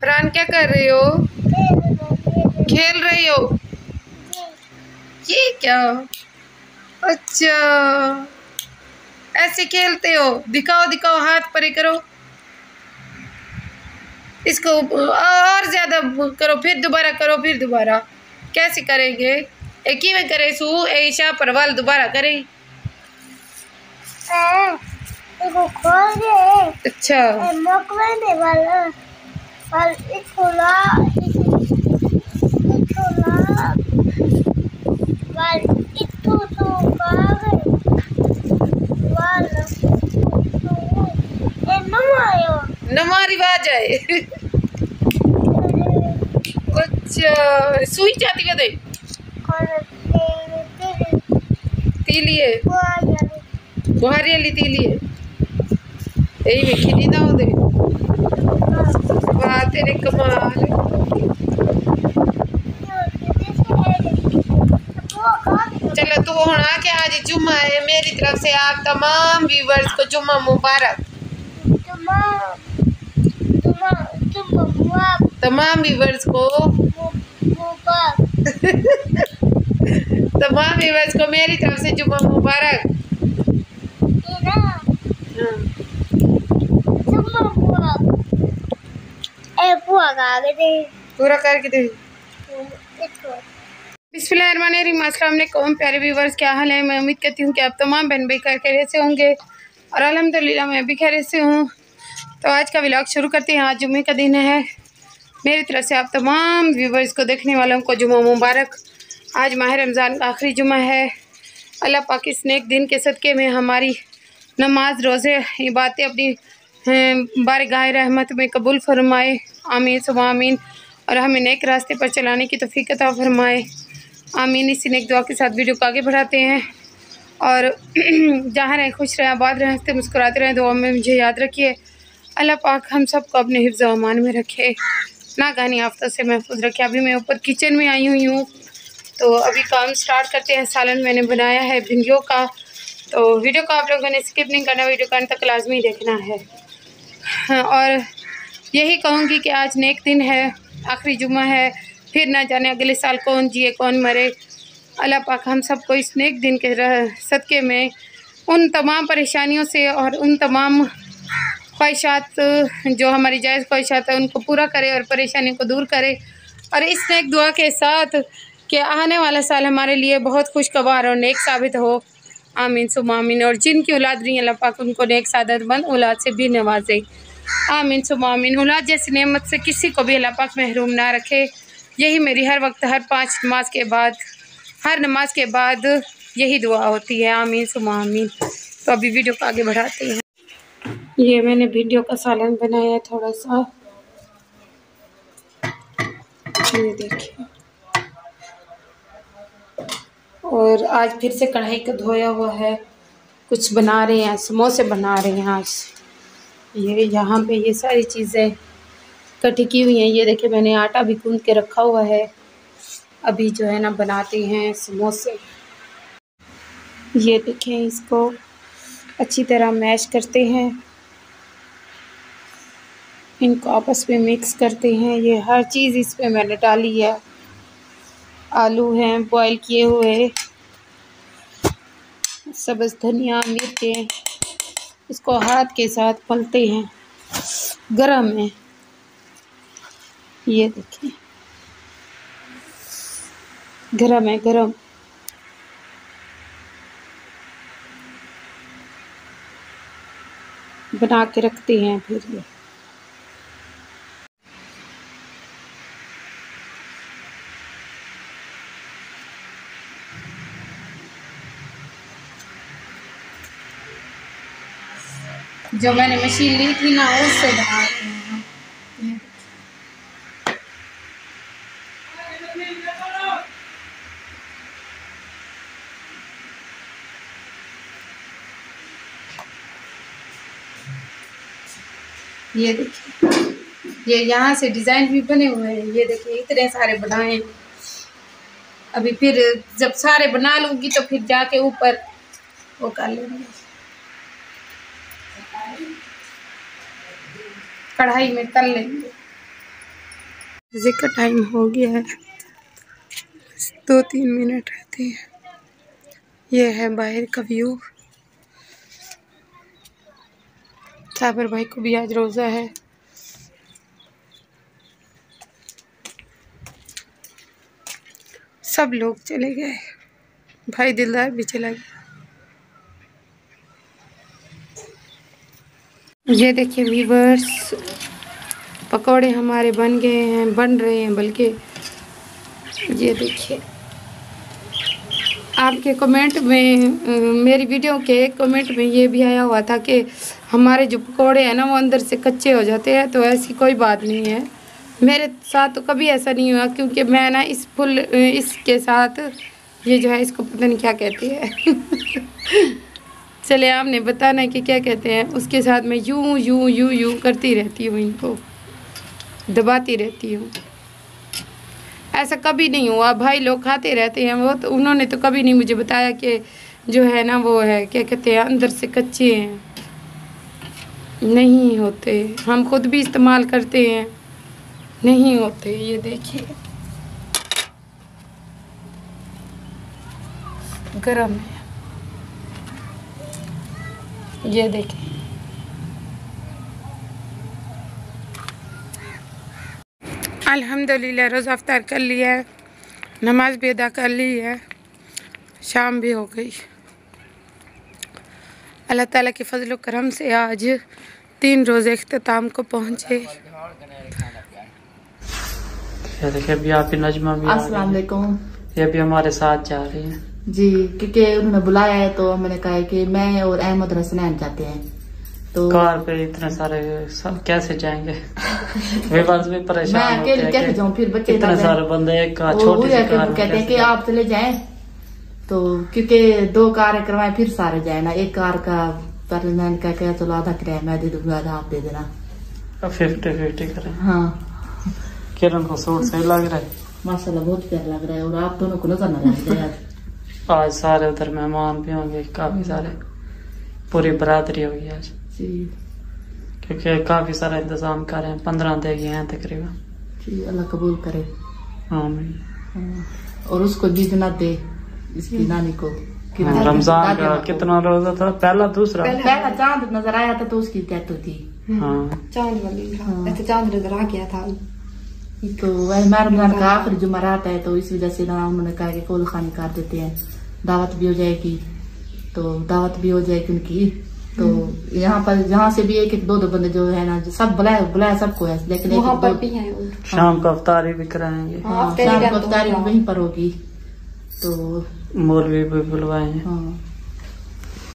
फरहान क्या कर रही हो? खेल रही हो? ये क्या? अच्छा, ऐसे खेलते हो? दिखाओ दिखाओ, हाथ परे करो इसको, और ज्यादा करो, फिर दोबारा करो, फिर दोबारा। कैसे करेंगे? एक ही में करे सू ऐशा परवाल दोबारा करे। अच्छा, नवा रिवाज है। अच्छा, सुई जाती कदे तीली है, बुहारी वाली तीली है। यही वेखी नहीं ना ओदे। वाह तेरे कमाल। चलो तू होना कि आज जुम्मा है, मेरी तरफ से आप तमाम व्यूवर्स को जुम्मा मुबारक। तमाम व्यूवर्स को तमाम व्यूवर्स को मेरी तरफ से जुम्मा मुबारक। पूरा करके दे। बिस्मिल्लाहिर्रहमानिर्रहीम, अस्सलाम वालेकुम प्यारे व्यूवर्स, क्या हाल है? मैं उम्मीद करती हूँ कि आप तमाम बहन भाई खैरियत से होंगे और अल्हम्दुलिल्लाह मैं भी खैरियत से हूँ। तो आज का व्लॉग शुरू करते हैं। आज जुम्मे का दिन है। मेरी तरफ से आप तमाम व्यूवर्स को, देखने वालों को जुम्मा मुबारक। आज माह रमज़ान का आखिरी जुम्मा है। अल्लाह पाक इस नेक दिन के सदक़े में हमारी नमाज, रोज़े, इबादतें अपनी बारगाह रहमत में कबूल फरमाए। आमीन सुम्मा आमीन। और हमें नेक रास्ते पर चलाने की तौफ़ीक़ अता फरमाए। आमीन। इसी नेक दुआ के साथ वीडियो को आगे बढ़ाते हैं। और जहाँ रहें खुश रहें, आबाद रहें, हंसते मुस्कुराते रहें। दुआ में मुझे याद रखिए। अल्लाह पाक हम सब को अपने हिफ्ज़ व अमान में रखे, नाकानी आफ़तों से महफूज रखे। अभी मैं ऊपर किचन में आई हुई हूँ, तो अभी काम स्टार्ट करते हैं। सालन मैंने बनाया है भिंडियों का, तो वीडियो को आप लोगों ने स्किप नहीं करना, वीडियो का अंत तक लाजमी देखना है। और यही कहूँगी कि आज नेक दिन है, आखिरी जुम्मा है। फिर ना जाने अगले साल कौन जिए कौन मरे। अल्लाह पाक हम सबको इस नेक दिन के सदक़े में उन तमाम परेशानियों से और उन तमाम ख्वाहिशात, जो हमारी जायज़ ख्वाहिशात है, उनको पूरा करे और परेशानियों को दूर करे। और इस नेक दुआ के साथ कि आने वाला साल हमारे लिए बहुत खुशगवार और नेक साबित हो। आमीन सुम्मा आमीन। और जिनकी औलाद नहीं, अल्लाह पाक उनको नेक सादतमंद औलाद से भी नवाजे। आमीन सुम्मा आमीन। औलाद जैसी नेमत से किसी को भी अल्लाह पाक महरूम ना रखे। यही मेरी हर वक्त, हर 5 नमाज के बाद, हर नमाज के बाद यही दुआ होती है। आमीन सुम्मा आमीन। तो अभी वीडियो को आगे बढ़ाते हैं। ये मैंने भिंडियों का सालन बनाया है थोड़ा सा, ये देखिए। और आज फिर से कढ़ाई को धोया हुआ है, कुछ बना रहे हैं, समोसे बना रहे हैं आज। ये यहाँ पे ये सारी चीज़ें इकट्ठी की हुई हैं। ये देखिए मैंने आटा भी गूंद के रखा हुआ है। अभी जो है ना बनाते हैं समोसे। ये देखें, इसको अच्छी तरह मैश करते हैं, इनको आपस में मिक्स करते हैं। ये हर चीज़ इस पे मैंने डाली है। आलू हैं बॉईल किए हुए, सब्ज़ धनिया, मिर्चें, इसको हाथ के साथ मलते हैं। गरम है, ये देखिए गरम है, गरम। बना के रखते हैं फिर ये। जो मैंने मशीन ली थी ना, उससे बनाते हैं। ये देखिए, ये यहाँ से डिज़ाइन भी बने हुए हैं। ये देखिए इतने सारे बनाए। अभी फिर जब सारे बना लूँगी तो फिर जाके ऊपर वो कर लेंगे, कढ़ाई में तल लेंगे। जिक्र टाइम हो गया है, 2-3 मिनट रहते हैं। ये है बाहर का व्यू। साबर भाई को भी आज रोज़ा है। सब लोग चले गए, भाई दिलदार भी चला गया। ये देखिए व्यूवर्स, पकौड़े हमारे बन गए हैं, बन रहे हैं बल्कि। ये देखिए, आपके कमेंट में, मेरी वीडियो के कमेंट में ये भी आया हुआ था कि हमारे जो पकौड़े हैं ना वो अंदर से कच्चे हो जाते हैं। तो ऐसी कोई बात नहीं है, मेरे साथ तो कभी ऐसा नहीं हुआ, क्योंकि मैं ना इसके साथ, ये जो है इसको पता नहीं क्या कहते हैं चले आपने बताना कि क्या कहते हैं। उसके साथ मैं यूं यूं यूं यूं करती रहती हूँ, इनको दबाती रहती हूँ। ऐसा कभी नहीं हुआ, भाई लोग खाते रहते हैं वो, तो उन्होंने तो कभी नहीं मुझे बताया कि जो है ना वो है क्या कहते हैं अंदर से कच्चे हैं। नहीं होते, हम खुद भी इस्तेमाल करते हैं, नहीं होते। ये देखिए गरम है, ये देखिए। अल्हम्दुलिल्लाह रोज़ा अफ्तार कर लिया है, नमाज भी अदा कर ली है, शाम भी हो गई। अल्लाह ताला के फजल करम से आज 3 रोज़े इख्तिताम को पहुँचे। देखिए अभी आप नजमा भी, अस्सलाम वालेकुम, ये भी हमारे साथ जा रही है जी, क्योंकि उन्होंने बुलाया है तो मैंने कहा कि मैं और अहमद हसनैन जाते हैं। तो कार पे इतने सारे सब कैसे जाएंगे वे बस भी परेशान होते हैं, कैसे जाऊँ, फिर बच्चे इतने सारे बंदे एक कार, छोटी सी कार कहते हैं कि आप चले जाएं, तो क्योंकि 2 कार करवाए फिर सारे जाए ना। एक कार का पर मैंने कहा चलो आधा किराया मैं दे दूंगा, आधा आप दे देना, 50-50 करें। हाँ, किरण को सूट सही लग रहा है माशाल्लाह, बहुत प्यारा लग रहा है। और आप दोनों को नजर न लग जाए। आज सारे उधर मेहमान भी होंगे, काफी सारे, पूरी बरादरी होगी आज जी, क्योंकि काफी सारा इंतजाम कर रहे हैं। 15 देगी हैं तकरीबन जी, अल्लाह कबूल करे। आमीन। और उसको भी जन्नत दे, इसकी नानी को। रमजान का कितना रोजा था? पहला पहला चांद नजर आया था तो उसकी डेथ थी। हाँ, चांद वाली, चांद नजर आ गया था। तो वह रमजान का आखिरी जुमेरात है, तो इस वजह से ना उन्होंने कहा कि कोल खानी कर देते हैं, दावत भी हो जाएगी, तो दावत भी हो जाएगी उनकी। तो यहाँ पर जहाँ से भी 1-2 बंदे जो है ना, सब बुलाया सबको है, लेकिन वहाँ पर भी है। शाम को अफ्तारी भी कराएंगे। शाम को अफ्तारी वहीं पर होगी, तो मौलवी भी बुलवाए हैं। हाँ।